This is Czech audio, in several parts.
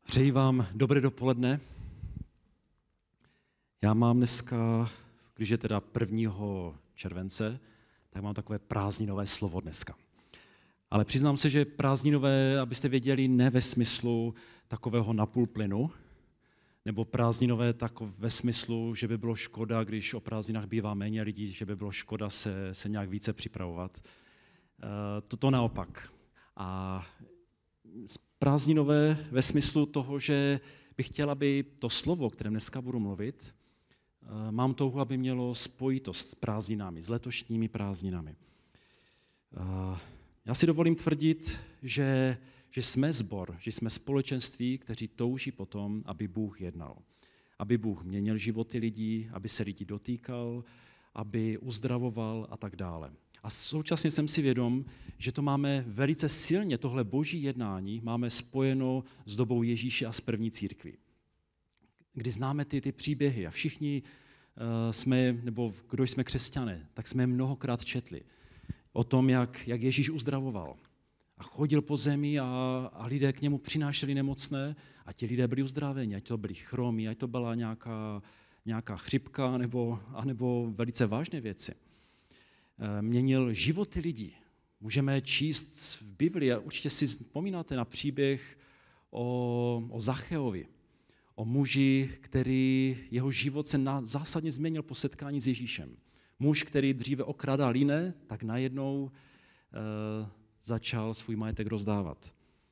Přeji vám dobré dopoledne. Já mám dneska, když je teda 1. července, tak mám takové prázdninové slovo dneska. Ale přiznám se, že prázdninové, abyste věděli, ne ve smyslu takového napůl plynu, nebo prázdninové tak ve smyslu, že by bylo škoda, když o prázdninách bývá méně lidí, že by bylo škoda se nějak více připravovat. To naopak. A prázdninové ve smyslu toho, že bych chtěl, aby to slovo, o kterém dneska budu mluvit, mám touhu, aby mělo spojitost s prázdninami, s letošními prázdninami. Já si dovolím tvrdit, že jsme sbor, že jsme společenství, kteří touží potom, aby Bůh jednal. Aby Bůh měnil životy lidí, aby se lidí dotýkal, aby uzdravoval a tak dále. A současně jsem si vědom, že to máme velice silně, tohle boží jednání máme spojeno s dobou Ježíše a s první církví. Kdy známe ty příběhy a všichni jsme, nebo kdo jsme křesťané, tak jsme mnohokrát četli o tom, jak Ježíš uzdravoval. A chodil po zemi a lidé k němu přinášeli nemocné a ti lidé byli uzdraveni, ať to byli chromy, ať to byla nějaká chřipka anebo velice vážné věci. Měnil životy lidí. Můžeme číst v Biblii, a určitě si vzpomínáte na příběh o Zacheovi, o muži, jeho život se zásadně změnil po setkání s Ježíšem. Muž, který dříve okrádal jiné, tak najednou začal svůj majetek rozdávat.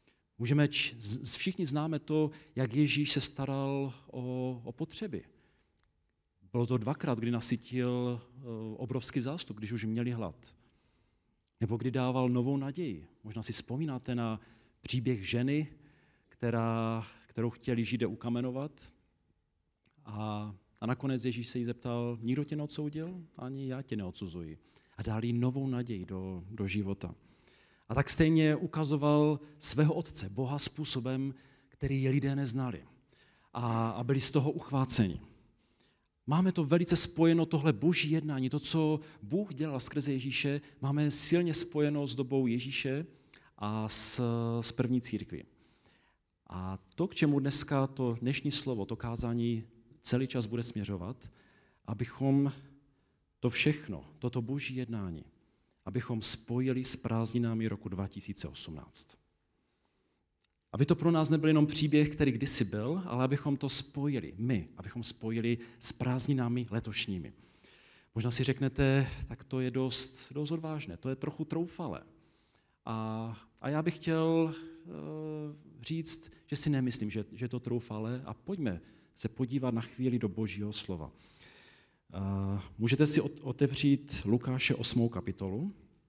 Všichni známe to, jak Ježíš se staral o potřeby. Bylo to 2krát, kdy nasytil obrovský zástup, když už měli hlad. Nebo kdy dával novou naději. Možná si vzpomínáte na příběh ženy, kterou chtěli Židé ukamenovat. A nakonec Ježíš se jí zeptal, nikdo tě neodsoudil? Ani já tě neodsuzuji. A dal jí novou naději do života. A tak stejně ukazoval svého otce, Boha, způsobem, který lidé neznali. A byli z toho uchváceni. Máme to velice spojeno, tohle boží jednání, to, co Bůh dělal skrze Ježíše, máme silně spojeno s dobou Ježíše a s první církví. A to, k čemu dneska to dnešní slovo, to kázání celý čas bude směřovat, abychom to všechno, toto boží jednání, abychom spojili s prázdninami roku 2018. Aby to pro nás nebyl jenom příběh, který kdysi byl, ale abychom to spojili, abychom spojili s prázdninami letošními. Možná si řeknete, tak to je dost odvážné, to je trochu troufalé. A já bych chtěl říct, že si nemyslím, že je to troufalé a pojďme se podívat na chvíli do Božího slova. Můžete si otevřít Lukáše 8. kapitolu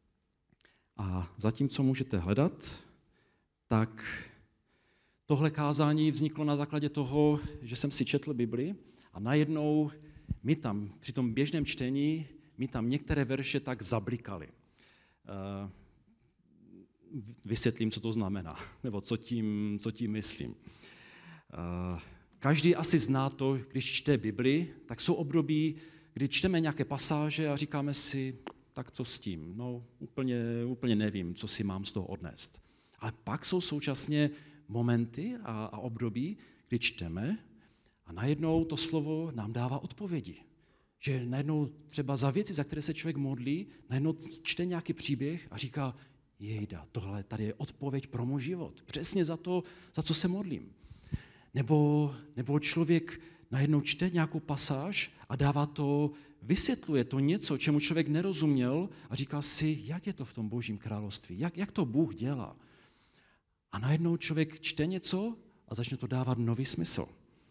a zatímco můžete hledat, tak tohle kázání vzniklo na základě toho, že jsem si četl Bibli a najednou mi tam, při tom běžném čtení, mi tam některé verše tak zablikaly. Vysvětlím, co to znamená, nebo co tím myslím. Každý asi zná to, když čte Bibli, tak jsou období, kdy čteme nějaké pasáže a říkáme si, tak co s tím? No, úplně nevím, co si mám z toho odnést. Ale pak jsou současně momenty a období, kdy čteme a najednou to slovo nám dává odpovědi. Že najednou třeba za věci, za které se člověk modlí, najednou čte nějaký příběh a říká, jejda, tohle tady je odpověď pro můj život. Přesně za co se modlím. Nebo člověk najednou čte nějakou pasáž a vysvětluje to něco, čemu člověk nerozuměl a říká si, jak je to v tom Božím království, jak to Bůh dělá. A najednou člověk čte něco a začne to dávat nový smysl.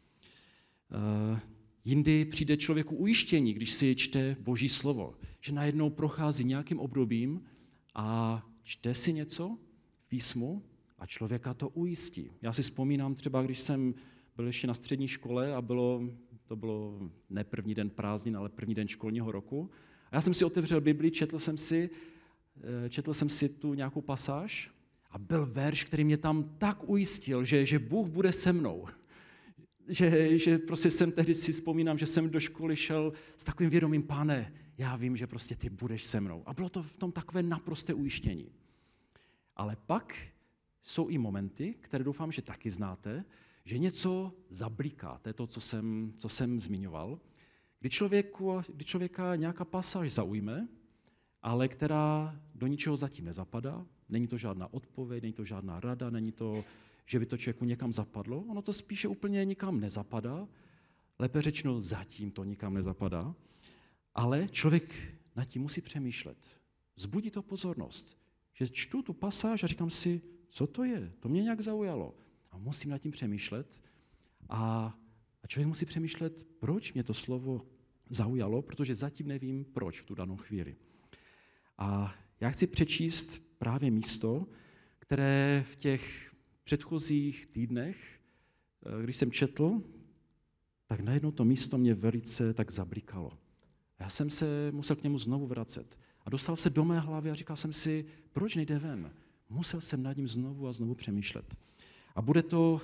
Jindy přijde člověku ujištění, když si čte Boží slovo, že najednou prochází nějakým obdobím a čte si něco v písmu a člověka to ujistí. Já si vzpomínám třeba, když jsem byl ještě na střední škole a to bylo ne první den prázdnin, ale první den školního roku. A já jsem si otevřel Bibli, četl jsem si tu nějakou pasáž a byl verš, který mě tam tak ujistil, že Bůh bude se mnou. Že prostě tehdy si vzpomínám, že jsem do školy šel s takovým vědomím, Pane, já vím, že prostě ty budeš se mnou. A bylo to v tom takové naprosté ujištění. Ale pak jsou i momenty, které doufám, že taky znáte, že něco zabliká, to je to, co jsem zmiňoval, kdy člověka nějaká pasáž zaujme, ale která do ničeho zatím nezapadá, není to žádná odpověď, není to žádná rada, není to, že by to člověku někam zapadlo, ono to spíše úplně nikam nezapadá, lépe řečeno zatím to nikam nezapadá, ale člověk nad tím musí přemýšlet. Vzbudí to pozornost, že čtu tu pasáž a říkám si, co to je, to mě nějak zaujalo a musím nad tím přemýšlet a člověk musí přemýšlet, proč mě to slovo zaujalo, protože zatím nevím, proč v tu danou chvíli. A já chci přečíst právě místo, které v těch předchozích týdnech, když jsem četl, tak najednou to místo mě velice tak zablikalo. A já jsem se musel k němu znovu vracet. A dostal se do mé hlavy a říkal jsem si, proč nejde ven? Musel jsem nad ním znovu a znovu přemýšlet. A bude to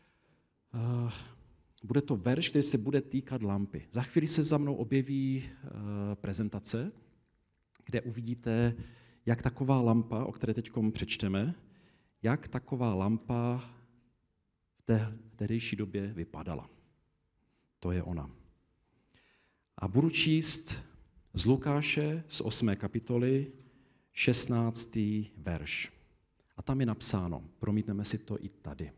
verš, který se bude týkat lampy. Za chvíli se za mnou objeví prezentace, kde uvidíte, jak taková lampa, o které teď přečteme, jak taková lampa v té tehdejší době vypadala. To je ona. A budu číst z Lukáše z 8. kapitoly 16. verš. A tam je napsáno, promítneme si to i tady.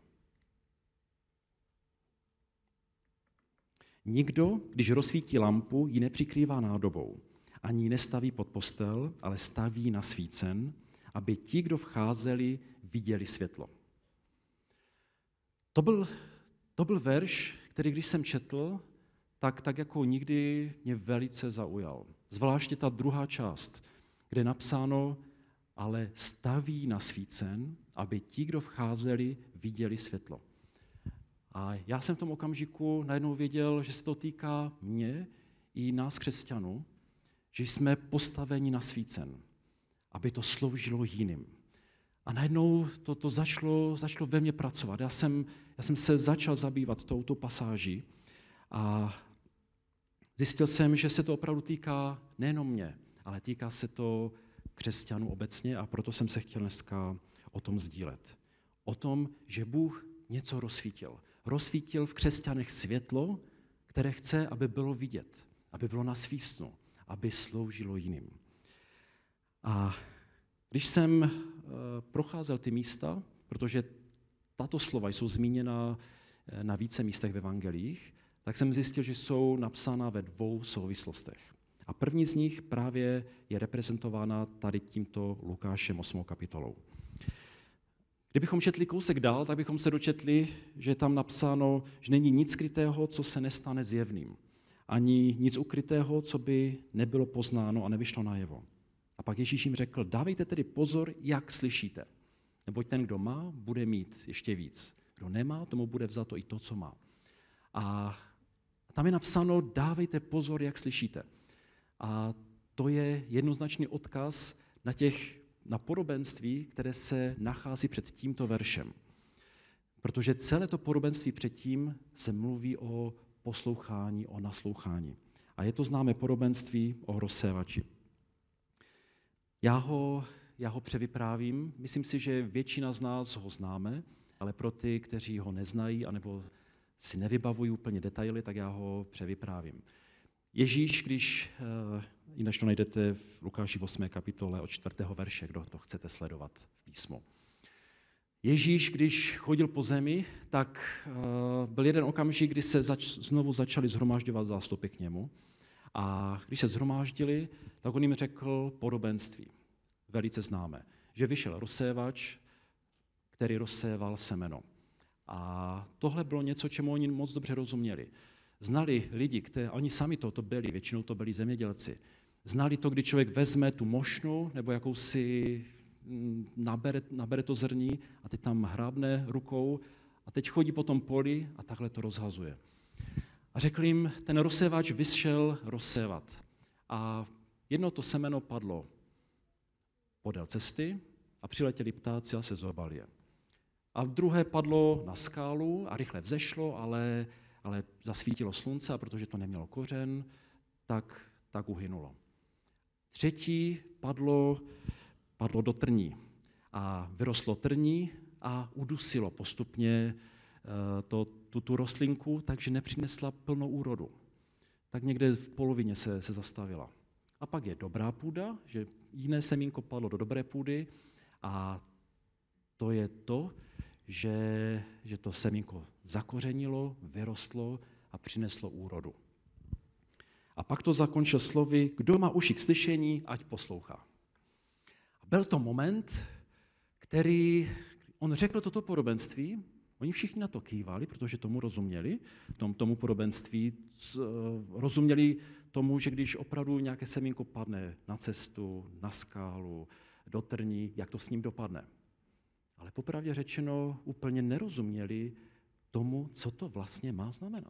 Nikdo, když rozsvítí lampu, ji nepřikrývá nádobou, ani ji nestaví pod postel, ale staví na svícen, aby ti, kdo vcházeli, viděli světlo. To byl verš, který když jsem četl, tak jako nikdy mě velice zaujal. Zvláště ta druhá část, kde je napsáno, ale staví na svícen, aby ti, kdo vcházeli, viděli světlo. A já jsem v tom okamžiku najednou věděl, že se to týká mě i nás křesťanů, že jsme postaveni na svícen, aby to sloužilo jiným. A najednou to začalo ve mně pracovat. Já jsem se začal zabývat touto pasáží a zjistil jsem, že se to opravdu týká nejenom mě, ale týká se to křesťanů obecně a proto jsem se chtěl dneska o tom sdílet. O tom, že Bůh něco rozsvítil. Rozsvítil v křesťanech světlo, které chce, aby bylo vidět, aby bylo na svícnu, aby sloužilo jiným. A když jsem procházel ty místa, protože tato slova jsou zmíněna na více místech v evangelích, tak jsem zjistil, že jsou napsána ve dvou souvislostech. A první z nich právě je reprezentována tady tímto Lukášem 8. kapitolou. Kdybychom četli kousek dál, tak bychom se dočetli, že je tam napsáno, že není nic skrytého, co se nestane zjevným. Ani nic ukrytého, co by nebylo poznáno a nevyšlo najevo. A pak Ježíš jim řekl, dávejte tedy pozor, jak slyšíte. Neboť ten, kdo má, bude mít ještě víc. Kdo nemá, tomu bude vzato i to, co má. A tam je napsáno, dávejte pozor, jak slyšíte. A to je jednoznačný odkaz na podobenství, které se nachází před tímto veršem. Protože celé to podobenství předtím se mluví o poslouchání, o naslouchání. A je to známé podobenství o rozsévači. Já ho převyprávím, myslím si, že většina z nás ho známe, ale pro ty, kteří ho neznají, anebo si nevybavují úplně detaily, tak já ho převyprávím. Ježíš, jinak to najdete v Lukáši 8. kapitole od 4. verše, kdo to chcete sledovat v písmu. Ježíš, když chodil po zemi, tak byl jeden okamžik, kdy se znovu začali shromažďovat zástupy k němu. A když se shromáždili, tak on jim řekl podobenství, velice známé, že vyšel rozsévač, který rozséval semeno. A tohle bylo něco, čemu oni moc dobře rozuměli. Znali lidi, oni sami to byli, většinou to byli zemědělci. Znali to, kdy člověk vezme tu mošnu nebo jakousi nabere to zrní a teď tam hrábne rukou a teď chodí po tom poli a takhle to rozhazuje. A řekl jim, ten rozsévač vyšel rozsévat. A jedno to semeno padlo podél cesty a přiletěli ptáci a sezobali je. A druhé padlo na skálu a rychle vzešlo, ale zasvítilo slunce a protože to nemělo kořen, tak uhynulo. Třetí padlo do trní a vyrostlo trní a udusilo postupně tu rostlinku, takže nepřinesla plnou úrodu. Tak někde v polovině se zastavila. A pak je dobrá půda, že jiné semínko padlo do dobré půdy a to je to, že to semínko zakořenilo, vyrostlo a přineslo úrodu. A pak to zakončil slovy, kdo má uši k slyšení, ať poslouchá. A byl to moment, který on řekl toto podobenství, oni všichni na to kývali, protože tomu rozuměli, tomu podobenství, rozuměli tomu, že když opravdu nějaké semínko padne na cestu, na skálu, do trní, jak to s ním dopadne. Ale popravdě řečeno úplně nerozuměli tomu, co to vlastně má znamenat.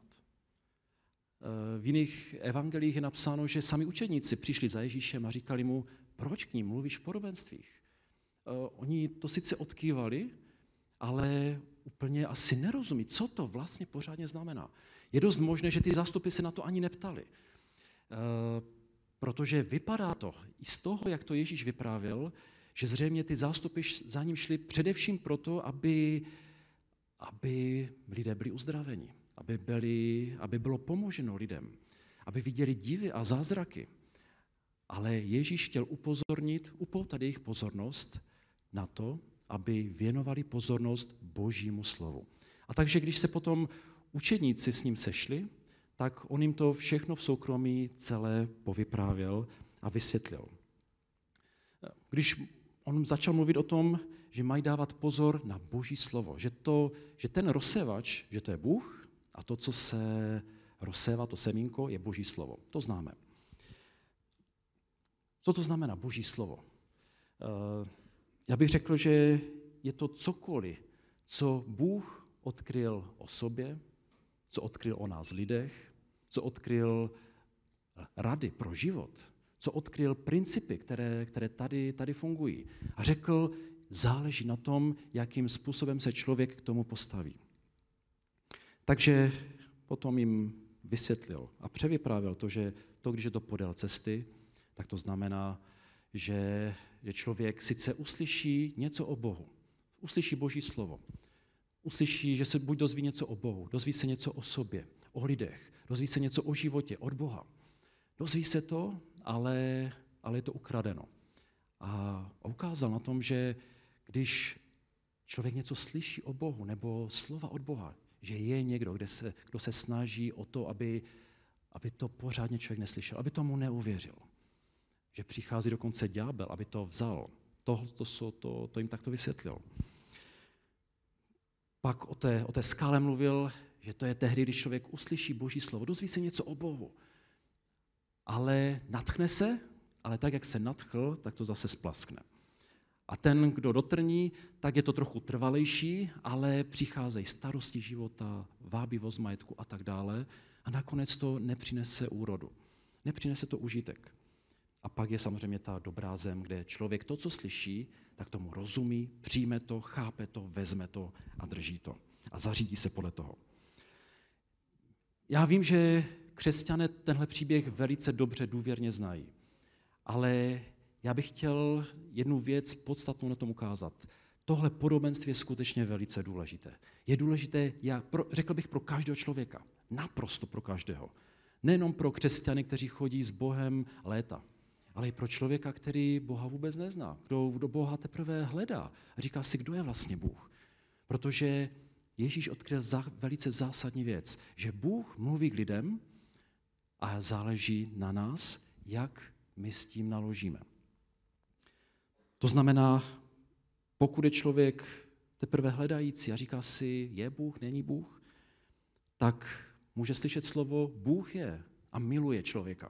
V jiných evangelích je napsáno, že sami učedníci přišli za Ježíšem a říkali mu, proč k ním mluvíš v podobenstvích? Oni to sice odkývali, ale úplně asi nerozumí, co to vlastně pořádně znamená. Je dost možné, že ty zástupy se na to ani neptali. Protože vypadá to i z toho, jak to Ježíš vyprávěl, že zřejmě ty zástupy za ním šli především proto, aby lidé byli uzdraveni, aby bylo pomoženo lidem, aby viděli divy a zázraky. Ale Ježíš chtěl upoutat jejich pozornost na to, aby věnovali pozornost Božímu slovu. A takže když se potom učedníci s ním sešli, tak on jim to všechno v soukromí celé povyprávěl a vysvětlil. Když on začal mluvit o tom, že mají dávat pozor na Boží slovo, že ten rozsévač, že to je Bůh a to, co se rozsévá, to semínko, je Boží slovo. To známe. Co to znamená Boží slovo? Já bych řekl, že je to cokoliv, co Bůh odkryl o sobě, co odkryl o nás lidech, co odkryl rady pro život, co odkryl principy, které tady fungují. A řekl, záleží na tom, jakým způsobem se člověk k tomu postaví. Takže potom jim vysvětlil a převyprávěl to, že když je to podél cesty, tak to znamená, že člověk sice uslyší něco o Bohu, uslyší Boží slovo, uslyší, že se buď dozví něco o Bohu, dozví se něco o sobě, o lidech, dozví se něco o životě, od Boha. Dozví se to, ale je to ukradeno. A ukázal na tom, že když člověk něco slyší o Bohu nebo slova od Boha, že je někdo, kdo se snaží o to, aby to pořádně člověk neslyšel, aby tomu neuvěřil. Že přichází dokonce ďábel, aby to vzal. To jim takto vysvětlil. Pak o té skále mluvil, že to je tehdy, když člověk uslyší Boží slovo, dozví se něco o Bohu, ale nadchne se, ale tak, jak se nadchl, tak to zase splaskne. A ten, kdo dotrní, tak je to trochu trvalejší, ale přicházejí starosti života, vábivost majetku a tak dále a nakonec to nepřinese úrodu. Nepřinese to užitek. A pak je samozřejmě ta dobrá zem, kde člověk to, co slyší, tak tomu rozumí, přijme to, chápe to, vezme to a drží to. A zařídí se podle toho. Já vím, že křesťané tenhle příběh velice dobře důvěrně znají. Ale já bych chtěl jednu věc podstatnou na tom ukázat. Tohle podobenství je skutečně velice důležité. Je důležité, řekl bych, pro každého člověka. Naprosto pro každého. Nejenom pro křesťany, kteří chodí s Bohem léta, ale i pro člověka, který Boha vůbec nezná, kdo Boha teprve hledá a říká si, kdo je vlastně Bůh. Protože Ježíš odkryl velice zásadní věc, že Bůh mluví k lidem a záleží na nás, jak my s tím naložíme. To znamená, pokud je člověk teprve hledající a říká si, je Bůh, není Bůh, tak může slyšet slovo Bůh je a miluje člověka.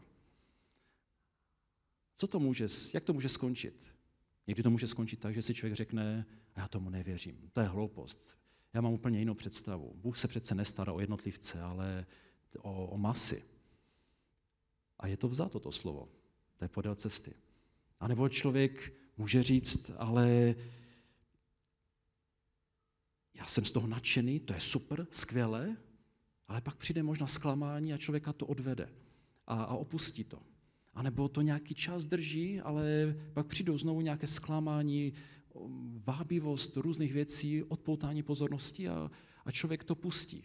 Jak to může skončit? Někdy to může skončit tak, že si člověk řekne, já tomu nevěřím, to je hloupost. Já mám úplně jinou představu. Bůh se přece nestará o jednotlivce, ale o masy. A je to vzato to slovo. To je podél cesty. A nebo člověk může říct, ale já jsem z toho nadšený, to je super, skvělé, ale pak přijde možná zklamání a člověka to odvede a opustí to. A nebo to nějaký čas drží, ale pak přijdou znovu nějaké zklamání, vábivost různých věcí, odpoutání pozornosti a a člověk to pustí.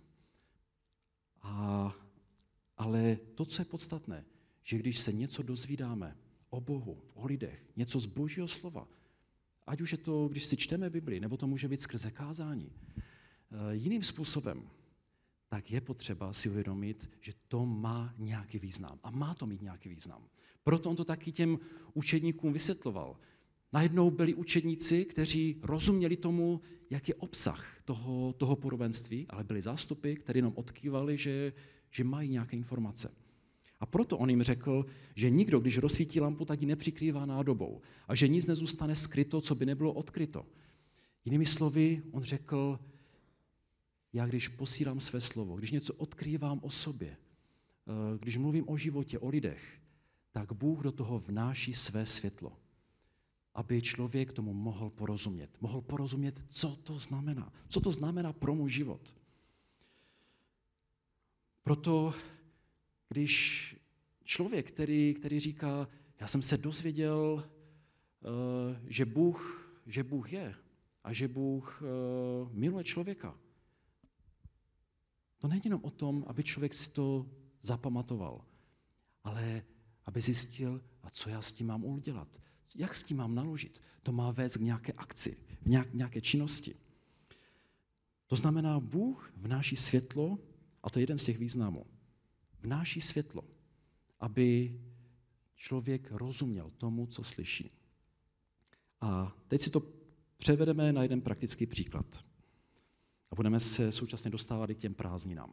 Ale to, co je podstatné, že když se něco dozvídáme o Bohu, o lidech, něco z Božího slova, ať už je to, když si čteme Bibli, nebo to může být skrze kázání, jiným způsobem, tak je potřeba si uvědomit, že to má nějaký význam. A má to mít nějaký význam. Proto on to taky těm učedníkům vysvětloval. Najednou byli učedníci, kteří rozuměli tomu, jak je obsah toho podobenství, ale byli zástupy, kteří jenom odkývali, že mají nějaké informace. A proto on jim řekl, že nikdo, když rozsvítí lampu, tak ji nepřikrývá nádobou. A že nic nezůstane skryto, co by nebylo odkryto. Jinými slovy, on řekl, já když posílám své slovo, když něco odkrývám o sobě, když mluvím o životě, o lidech, tak Bůh do toho vnáší své světlo, aby člověk tomu mohl porozumět. Mohl porozumět, co to znamená. Co to znamená pro můj život. Proto, když člověk, který říká, já jsem se dozvěděl, že Bůh je a že Bůh miluje člověka, to není jenom o tom, aby člověk si to zapamatoval, ale aby zjistil, a co já s tím mám udělat, jak s tím mám naložit. To má vést k nějaké akci, nějaké činnosti. To znamená, Bůh vnáší světlo, a to je jeden z těch významů, vnáší světlo, aby člověk rozuměl tomu, co slyší. A teď si to převedeme na jeden praktický příklad. A budeme se současně dostávat i k těm prázdninám.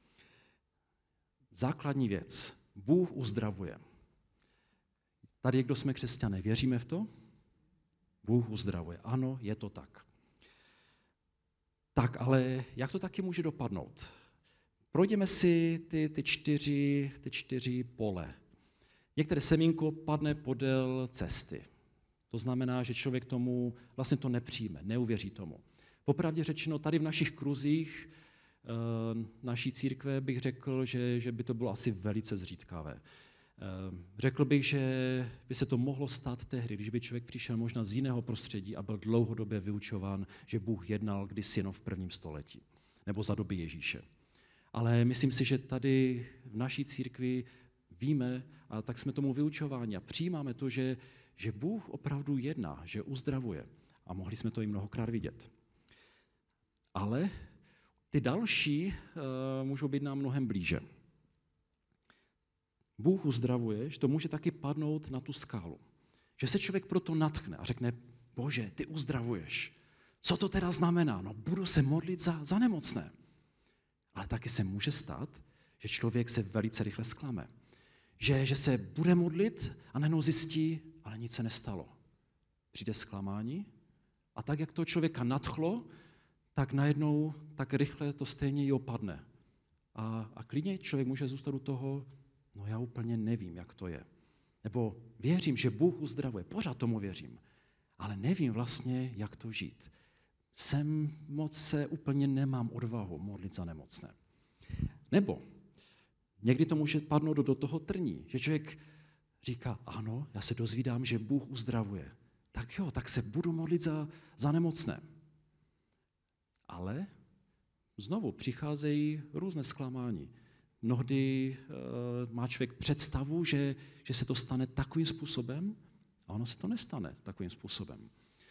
Základní věc. Bůh uzdravuje. Tady, kdo jsme křesťané, věříme v to? Bůh uzdravuje. Ano, je to tak. Tak, ale jak to taky může dopadnout? Projdeme si ty čtyři pole. Některé semínko padne podél cesty. To znamená, že člověk tomu vlastně to nepřijme, neuvěří tomu. Popravdě řečeno, tady v našich kruzích naší církve bych řekl, že by to bylo asi velice zřídkavé. Řekl bych, že by se to mohlo stát tehdy, když by člověk přišel možná z jiného prostředí a byl dlouhodobě vyučován, že Bůh jednal kdysi jenom v 1. století, nebo za doby Ježíše. Ale myslím si, že tady v naší církvi víme, a tak jsme tomu vyučováni a přijímáme to, že Bůh opravdu jedná, že uzdravuje. A mohli jsme to i mnohokrát vidět. Ale ty další můžou být nám mnohem blíže. Bůh uzdravuje, že to může taky padnout na tu skálu. Že se člověk proto nadchne a řekne, Bože, ty uzdravuješ. Co to teda znamená? No, budu se modlit za nemocné. Ale taky se může stát, že člověk se velice rychle zklame. Že se bude modlit a najednou zjistí, ale nic se nestalo. Přijde zklamání a tak, jak to člověka nadchlo, tak najednou tak rychle to stejně i opadne. A klidně člověk může zůstat u toho, no já úplně nevím, jak to je. Nebo věřím, že Bůh uzdravuje, pořád tomu věřím, ale nevím vlastně, jak to žít. Moc se úplně nemám odvahu modlit za nemocné. Nebo někdy to může padnout do toho trní, že člověk říká, ano, já se dozvídám, že Bůh uzdravuje. Tak jo, tak se budu modlit za nemocné. Ale znovu přicházejí různé zklamání. Mnohdy má člověk představu, že se to stane takovým způsobem, a ono se to nestane takovým způsobem.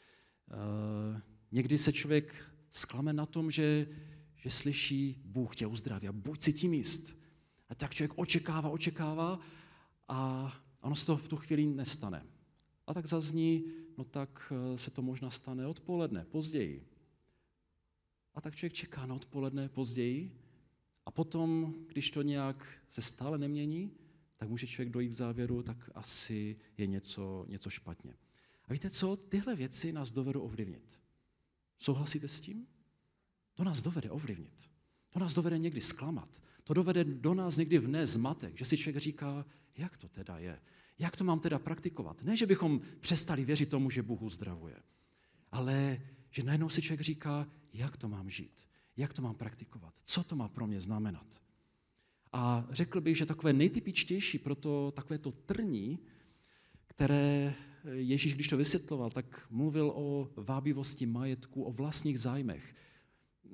Někdy se člověk zklame na tom, že slyší, Bůh tě uzdraví a buď si tím jist. A tak člověk očekává a ono se to v tu chvíli nestane. A tak zazní, no tak se to možná stane odpoledne, později. A tak člověk čeká na odpoledne, později a potom, když to nějak se stále nemění, tak může člověk dojít k závěru, tak asi je něco špatně. A víte co? Tyhle věci nás dovedou ovlivnit. Souhlasíte s tím? To nás dovede ovlivnit. To nás dovede někdy zklamat. To dovede do nás někdy vnést zmatek, že si člověk říká, jak to teda je? Jak to mám teda praktikovat? Ne, že bychom přestali věřit tomu, že Bůh uzdravuje, ale že najednou si člověk říká, jak to mám žít? Jak to mám praktikovat? Co to má pro mě znamenat? A řekl bych, že takové nejtypičtější pro to, takové to trní, které Ježíš, když to vysvětloval, tak mluvil o vábivosti majetku, o vlastních zájmech.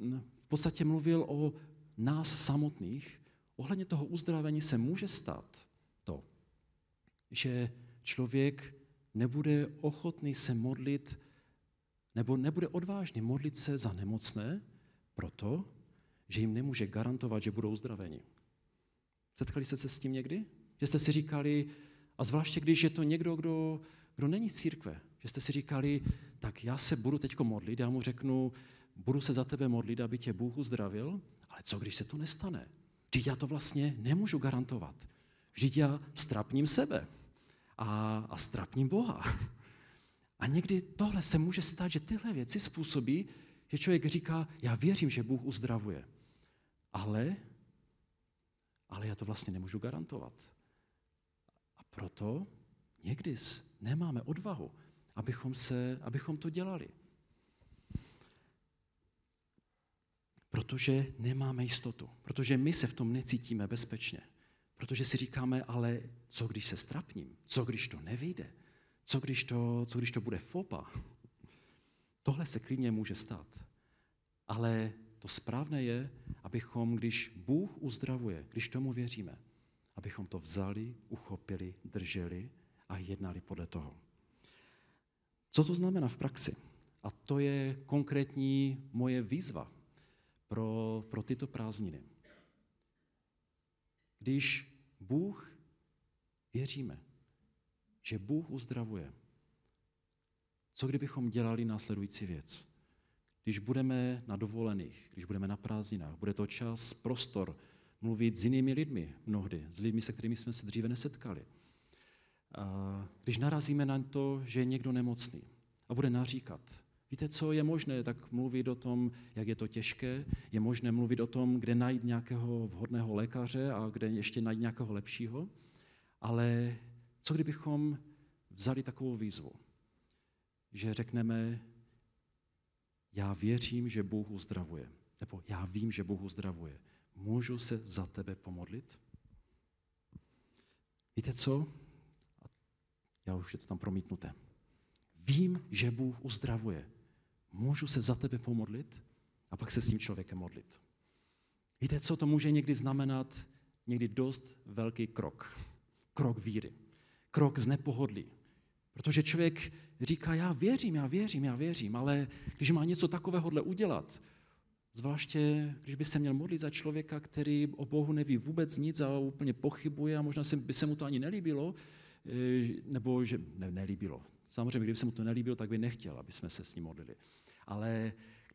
podstatě mluvil o nás samotných. Ohledně toho uzdravení se může stát to, že člověk nebude ochotný se modlit, nebo nebude odvážný modlit se za nemocné, proto, že jim nemůže garantovat, že budou uzdraveni. Setkali jste se s tím někdy? Že jste si říkali, a zvláště když je to někdo, kdo není z církve, že jste si říkali, tak já se budu teď modlit, já mu řeknu, budu se za tebe modlit, aby tě Bůh uzdravil, ale co když se to nestane? Vždyť já to vlastně nemůžu garantovat. Vždyť já strapním sebe a strapním Boha. A někdy tohle se může stát, že tyhle věci způsobí, že člověk říká, já věřím, že Bůh uzdravuje, ale já to vlastně nemůžu garantovat. A proto někdy nemáme odvahu, abychom to dělali. Protože nemáme jistotu, protože my se v tom necítíme bezpečně. Protože si říkáme, ale co když se strapním? Co když to nevyjde? Co když to bude fopa? Tohle se klidně může stát. Ale to správné je, abychom, když Bůh uzdravuje, když tomu věříme, abychom to vzali, uchopili, drželi a jednali podle toho. Co to znamená v praxi? A to je konkrétní moje výzva pro tyto prázdniny. Když Bůh věříme, že Bůh uzdravuje, co kdybychom dělali následující věc? Když budeme na dovolených, když budeme na prázdninách, bude to čas, prostor mluvit s jinými lidmi mnohdy, s lidmi, se kterými jsme se dříve nesetkali. A když narazíme na to, že je někdo nemocný a bude naříkat, víte co, je možné tak mluvit o tom, jak je to těžké, je možné mluvit o tom, kde najít nějakého vhodného lékaře a kde ještě najít nějakého lepšího, ale co kdybychom vzali takovou výzvu, že řekneme, já věřím, že Bůh uzdravuje, nebo já vím, že Bůh uzdravuje. Můžu se za tebe pomodlit? Víte co? Já už je to tam promítnuté. Vím, že Bůh uzdravuje. Můžu se za tebe pomodlit? A pak se s tím člověkem modlit. Víte co? To může někdy znamenat někdy dost velký krok. Krok víry. Krok z nepohodlí. Protože člověk říká, já věřím, ale když má něco takovéhodle udělat, zvláště když by se měl modlit za člověka, který o Bohu neví vůbec nic a úplně pochybuje a možná by se mu to ani nelíbilo, nebo že nelíbilo. Samozřejmě, kdyby se mu to nelíbilo, tak by nechtěl, aby jsme se s ním modlili. Ale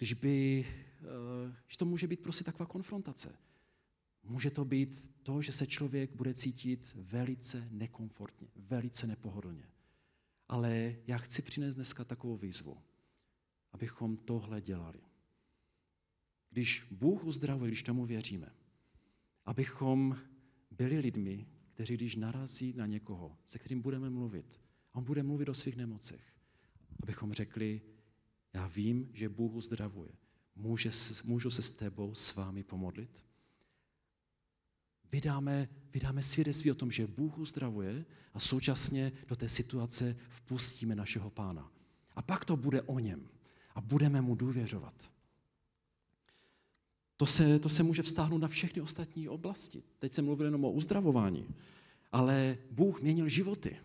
že to může být prostě taková konfrontace. Může to být to, že se člověk bude cítit velice nekomfortně, velice nepohodlně. Ale já chci přinést dneska takovou výzvu, abychom tohle dělali. Když Bůh uzdravuje, když tomu věříme, abychom byli lidmi, kteří když narazí na někoho, se kterým budeme mluvit, a on bude mluvit o svých nemocech, abychom řekli, já vím, že Bůh uzdravuje, můžu se s tebou, s vámi pomodlit? Vydáme svědectví o tom, že Bůh uzdravuje a současně do té situace vpustíme našeho Pána. A pak to bude o něm a budeme mu důvěřovat. To se může vztáhnout na všechny ostatní oblasti. Teď jsem mluvil jenom o uzdravování, ale Bůh měnil životy.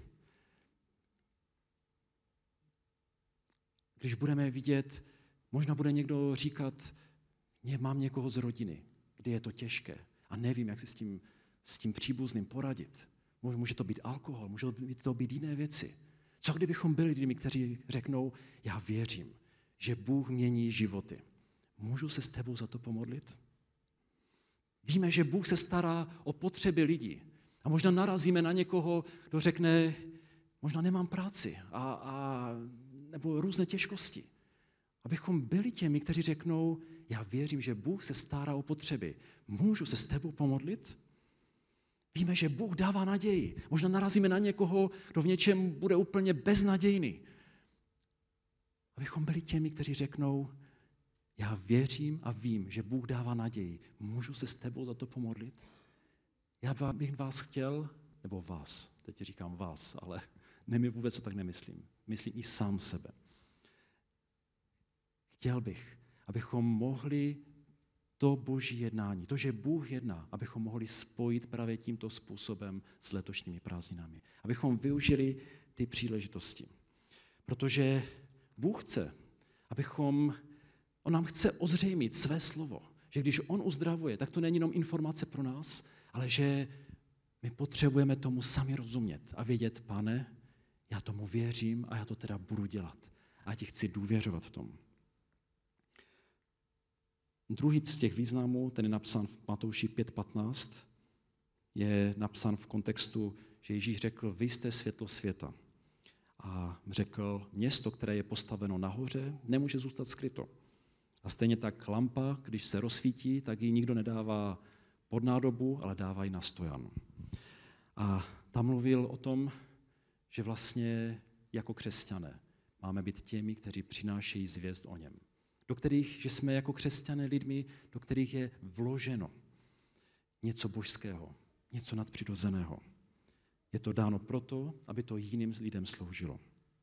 Když budeme vidět, možná bude někdo říkat, mám někoho z rodiny, kdy je to těžké a nevím, jak si s tím příbuzným poradit. Může to být alkohol, může to být jiné věci. Co kdybychom byli lidmi, kteří řeknou, já věřím, že Bůh mění životy. Můžu se s tebou za to pomodlit? Víme, že Bůh se stará o potřeby lidí. A možná narazíme na někoho, kdo řekne, možná nemám práci nebo různé těžkosti. Abychom byli těmi, kteří řeknou, já věřím, že Bůh se stará o potřeby. Můžu se s tebou pomodlit? Víme, že Bůh dává naději. Možná narazíme na někoho, kdo v něčem bude úplně beznadějný. Abychom byli těmi, kteří řeknou, já věřím a vím, že Bůh dává naději. Můžu se s tebou za to pomodlit? Já bych vás chtěl, nebo vás, teď říkám vás, ale vůbec to tak nemyslím. Myslím i sám sebe. Chtěl bych, abychom mohli to boží jednání, to, že Bůh jedná, abychom mohli spojit právě tímto způsobem s letošními prázdninami. Abychom využili ty příležitosti. Protože Bůh chce, on nám chce ozřejmit své slovo. Že když on uzdravuje, tak to není jenom informace pro nás, ale že my potřebujeme tomu sami rozumět a vědět, Pane, já tomu věřím a já to teda budu dělat. A ti chci důvěřovat v tom. Druhý z těch významů, ten je napsán v Matouši 5:15, je napsán v kontextu, že Ježíš řekl, vy jste světlo světa. A řekl, město, které je postaveno nahoře, nemůže zůstat skryto. A stejně tak lampa, když se rozsvítí, tak ji nikdo nedává pod nádobu, ale dává ji na stojan. A tam mluvil o tom, že vlastně jako křesťané máme být těmi, kteří přinášejí zvěst o něm. Že jsme jako křesťané lidmi, do kterých je vloženo něco božského, něco nadpřirozeného. Je to dáno proto, aby to jiným lidem sloužilo.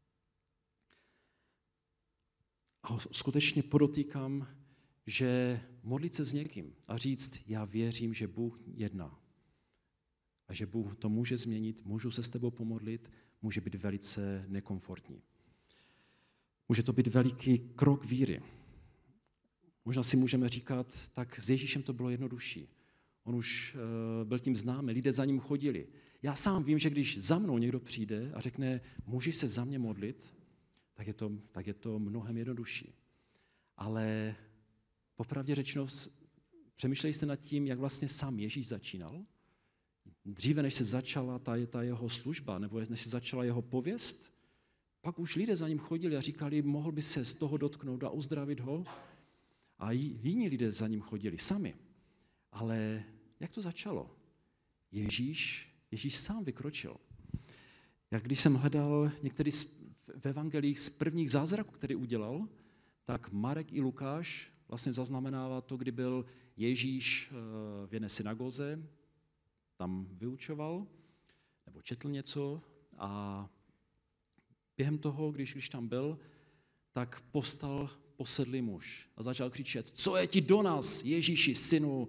A skutečně podotýkám, že modlit se s někým a říct, já věřím, že Bůh jedná a že Bůh to může změnit, můžu se s tebou pomodlit, může být velice nekomfortní. Může to být veliký krok víry. Možná si můžeme říkat, tak s Ježíšem to bylo jednodušší. On už byl tím známý, lidé za ním chodili. Já sám vím, že když za mnou někdo přijde a řekne, můžeš se za mě modlit, tak je to mnohem jednodušší. Ale popravdě řečeno, přemýšleli jste nad tím, jak vlastně sám Ježíš začínal? Dříve, než se začala ta jeho služba, nebo než se začala jeho pověst, pak už lidé za ním chodili a říkali, mohl by se z toho dotknout a uzdravit ho. A jiní lidé za ním chodili sami. Ale jak to začalo? Ježíš sám vykročil. Jak když jsem hledal některý v evangelích z prvních zázraků, který udělal, tak Marek i Lukáš vlastně zaznamenává to, kdy byl Ježíš v jedné synagoze, tam vyučoval nebo četl něco a během toho, když tam byl, tak povstal posedlý muž a začal křičet, co je ti do nás, Ježíši, synu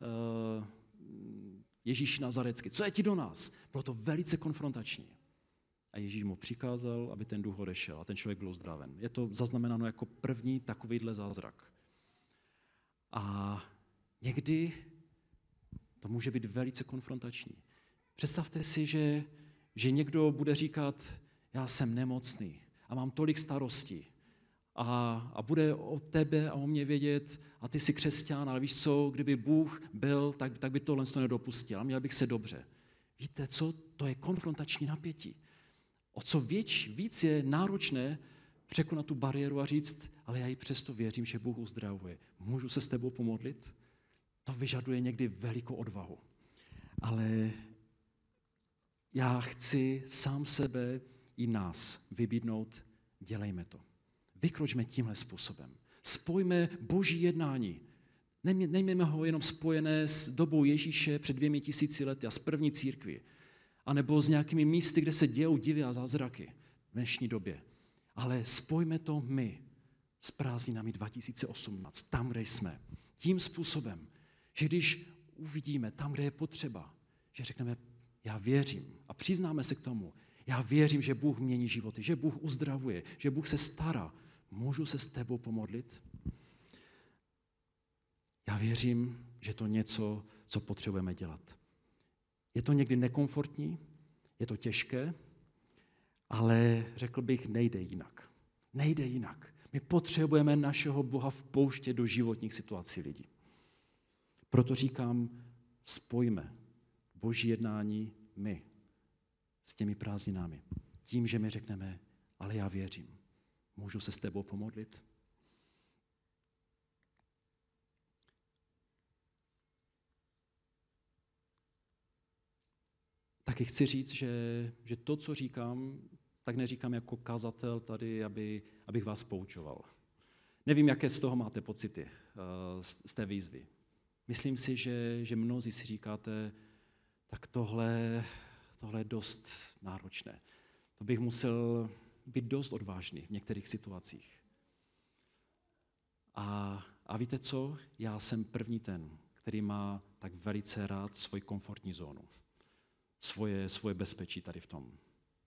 Ježíši Nazarecký, co je ti do nás? Bylo to velice konfrontační. A Ježíš mu přikázal, aby ten duch odešel a ten člověk byl uzdraven. Je to zaznamenáno jako první takovýhle zázrak. A někdy to může být velice konfrontační. Představte si, že někdo bude říkat, já jsem nemocný a mám tolik starostí a bude o tebe a o mě vědět a ty jsi křesťan, ale víš co, kdyby Bůh byl, tak by tohle to nedopustil a měl bych se dobře. Víte co, to je konfrontační napětí. O co víc je náročné překonat tu bariéru a říct, ale já i přesto věřím, že Bůh uzdravuje. Můžu se s tebou pomodlit? To vyžaduje někdy velikou odvahu. Ale já chci sám sebe i nás vybídnout, dělejme to. Vykročme tímhle způsobem. Spojme boží jednání. Nejmějme ho jenom spojené s dobou Ježíše před 2000 lety a s první církví. A nebo s nějakými místy, kde se dějou divy a zázraky v dnešní době. Ale spojme to my s prázdninami 2018, tam, kde jsme. Tím způsobem, že když uvidíme tam, kde je potřeba, že řekneme, já věřím a přiznáme se k tomu, já věřím, že Bůh mění životy, že Bůh uzdravuje, že Bůh se stará. Můžu se s tebou pomodlit? Já věřím, že to je něco, co potřebujeme dělat. Je to někdy nekomfortní, je to těžké, ale řekl bych, nejde jinak. Nejde jinak. My potřebujeme našeho Boha vpouštět do životních situací lidí. Proto říkám, spojme boží jednání my s těmi prázdninami. Tím, že my řekneme, ale já věřím. Můžu se s tebou pomodlit? Taky chci říct, že to, co říkám, tak neříkám jako kazatel tady, abych vás poučoval. Nevím, jaké z toho máte pocity, z té výzvy. Myslím si, že mnozí si říkáte, tak tohle je dost náročné. To bych musel být dost odvážný v některých situacích. A A víte co? Já jsem první ten, který má tak velice rád svoji komfortní zónu. Svoje bezpečí tady v tom.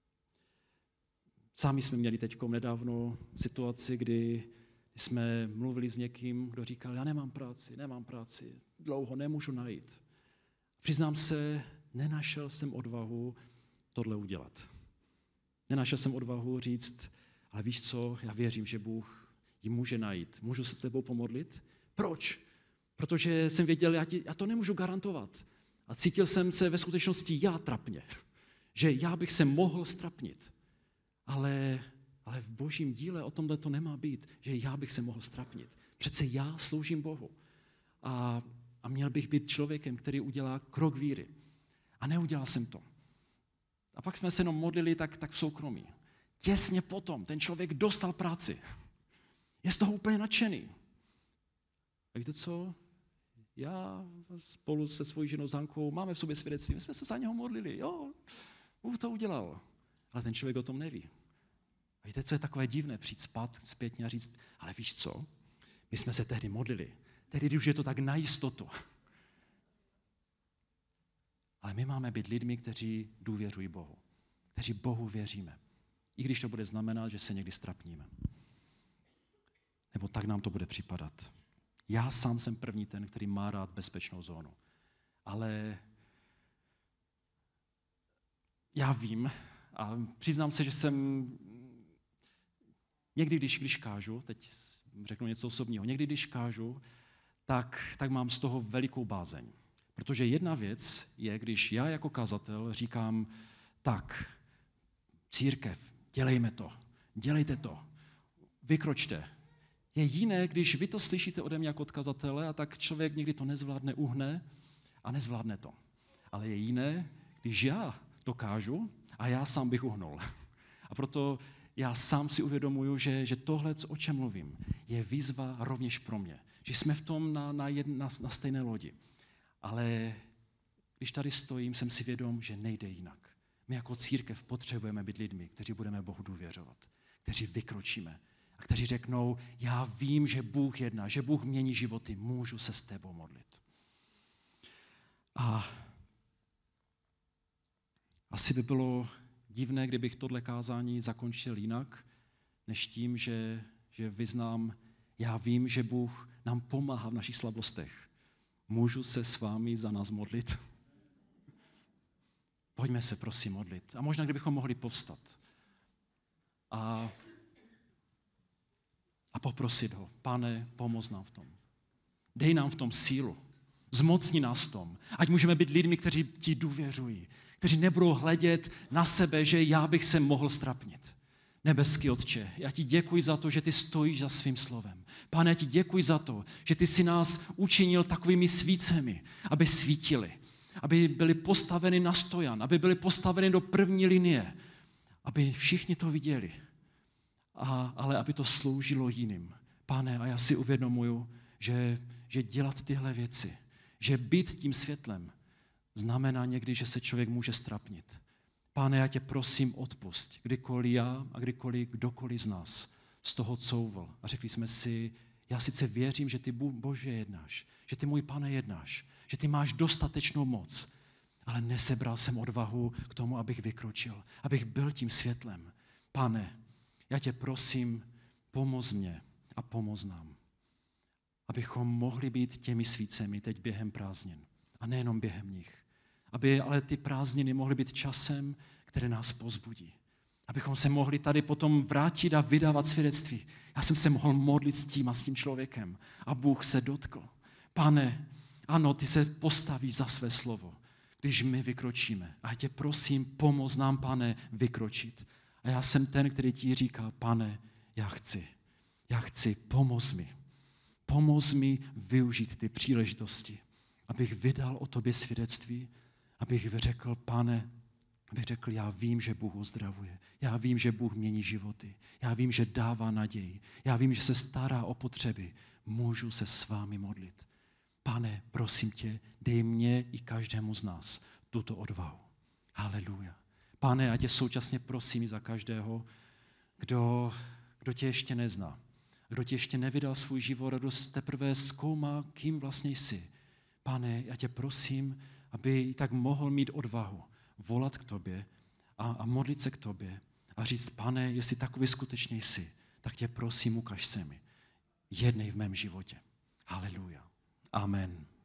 Sami jsme měli teď nedávno situaci, kdy jsme mluvili s někým, kdo říkal, já nemám práci, dlouho nemůžu najít. Přiznám se, nenašel jsem odvahu tohle udělat. Nenašel jsem odvahu říct, ale víš co, já věřím, že Bůh ji může najít. Můžu se s tebou pomodlit? Proč? Protože jsem věděl, já to nemůžu garantovat. A cítil jsem se ve skutečnosti já trapně. Že já bych se mohl strapnit. Ale v Božím díle o tomhle to nemá být, že já bych se mohl strapnit. Přece já sloužím Bohu. A měl bych být člověkem, který udělá krok víry. A neudělal jsem to. A pak jsme se jenom modlili tak v soukromí. Těsně potom ten člověk dostal práci. Je z toho úplně nadšený. A víte co? Já spolu se svojí ženou Zankou máme v sobě svědectví. My jsme se za něho modlili. Jo, Bůh to udělal. Ale ten člověk o tom neví. A víte, co je takové divné? Přijít zpětně a říct, ale víš co? My jsme se tehdy modlili. Tehdy, když je to tak na jistotu. Ale my máme být lidmi, kteří důvěřují Bohu. Kteří Bohu věříme. I když to bude znamenat, že se někdy strapníme. Nebo tak nám to bude připadat. Já sám jsem první ten, který má rád bezpečnou zónu. Ale já vím a přiznám se, že jsem někdy, když kážu, teď řeknu něco osobního, někdy, když kážu, tak mám z toho velikou bázeň. Protože jedna věc je, když já jako kazatel říkám, tak, církev, dělejte to, vykročte. Je jiné, když vy to slyšíte ode mě jako od kazatele a tak člověk někdy to nezvládne, uhne a nezvládne to. Ale je jiné, když já to kážu a já sám bych uhnul. A proto já sám si uvědomuju, že tohle, o čem mluvím, je výzva rovněž pro mě. Že jsme v tom na stejné lodi. Ale když tady stojím, jsem si vědom, že nejde jinak. My jako církev potřebujeme být lidmi, kteří budeme Bohu důvěřovat, kteří vykročíme a kteří řeknou, já vím, že Bůh jedná, že Bůh mění životy, můžu se s tebou modlit. A asi by bylo divné, kdybych tohle kázání zakončil jinak, než tím, že vyznám, já vím, že Bůh nám pomáhá v našich slabostech. Můžu se s vámi za nás modlit? Pojďme se prosím modlit. A možná, kdybychom mohli povstat a poprosit ho, Pane, pomoz nám v tom. Dej nám v tom sílu. Zmocni nás v tom. Ať můžeme být lidmi, kteří ti důvěřují. Kteří nebudou hledět na sebe, že já bych se mohl strapnit. Nebeský Otče, já ti děkuji za to, že ty stojíš za svým slovem. Pane, já ti děkuji za to, že ty jsi nás učinil takovými svícemi, aby svítili, aby byli postaveni na stojan, aby byli postaveni do první linie, aby všichni to viděli, ale aby to sloužilo jiným. Pane, a já si uvědomuju, že dělat tyhle věci, že být tím světlem, znamená někdy, že se člověk může strapnit. Pane, já tě prosím odpusť, kdykoliv já a kdykoliv kdokoliv z nás z toho couvl. A řekli jsme si, já sice věřím, že ty Bože jednáš, že ty můj Pane jednáš, že ty máš dostatečnou moc, ale nesebral jsem odvahu k tomu, abych vykročil, abych byl tím světlem. Pane, já tě prosím, pomoz mě a pomoz nám, abychom mohli být těmi svícemi teď během prázdnin a nejenom během nich. Aby ale ty prázdniny mohly být časem, které nás pozbudí. Abychom se mohli tady potom vrátit a vydávat svědectví. Já jsem se mohl modlit s tím a s tím člověkem a Bůh se dotkl. Pane, ano, ty se postavíš za své slovo, když my vykročíme. A já tě prosím, pomoz nám, Pane, vykročit. A já jsem ten, který ti říká, Pane, já chci, pomoz mi využít ty příležitosti, abych vydal o tobě svědectví, abych řekl, Pane, abych řekl, já vím, že Bůh uzdravuje, já vím, že Bůh mění životy, já vím, že dává naději, já vím, že se stará o potřeby, můžu se s vámi modlit. Pane, prosím tě, dej mě i každému z nás tuto odvahu. Haleluja. Pane, já tě současně prosím za každého, kdo tě ještě nezná Kdo ti ještě nevydal svůj život, kdo teprve zkoumá, kým vlastně jsi. Pane, já tě prosím, aby tak mohl mít odvahu volat k tobě a modlit se k tobě a říct, Pane, jestli takový skutečně jsi, tak tě prosím, ukaž se mi. Jednej v mém životě. Haleluja. Amen.